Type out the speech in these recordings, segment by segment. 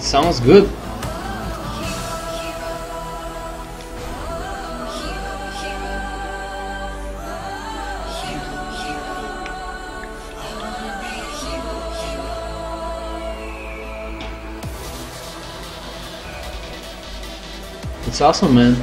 Sounds good. It's awesome, man.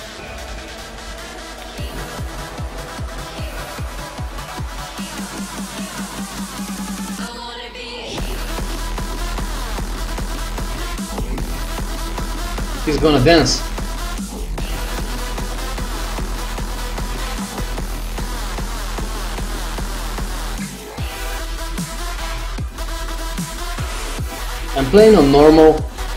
He's gonna dance. I'm playing on normal.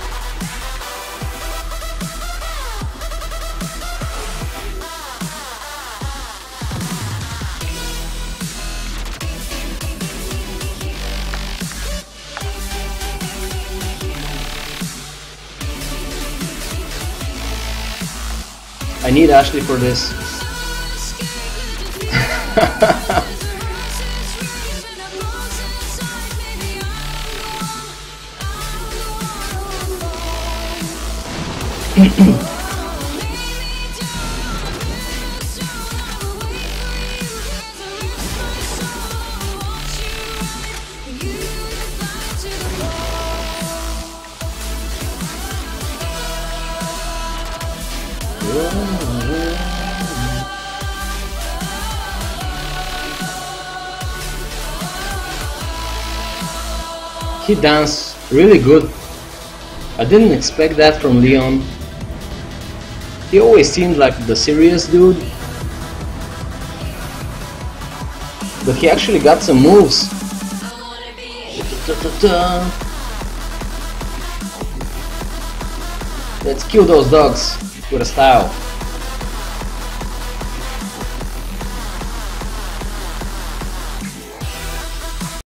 I need Ashley for this. He danced really good. I didn't expect that from Leon. He always seemed like the serious dude, but he actually got some moves. Let's kill those dogs with a style.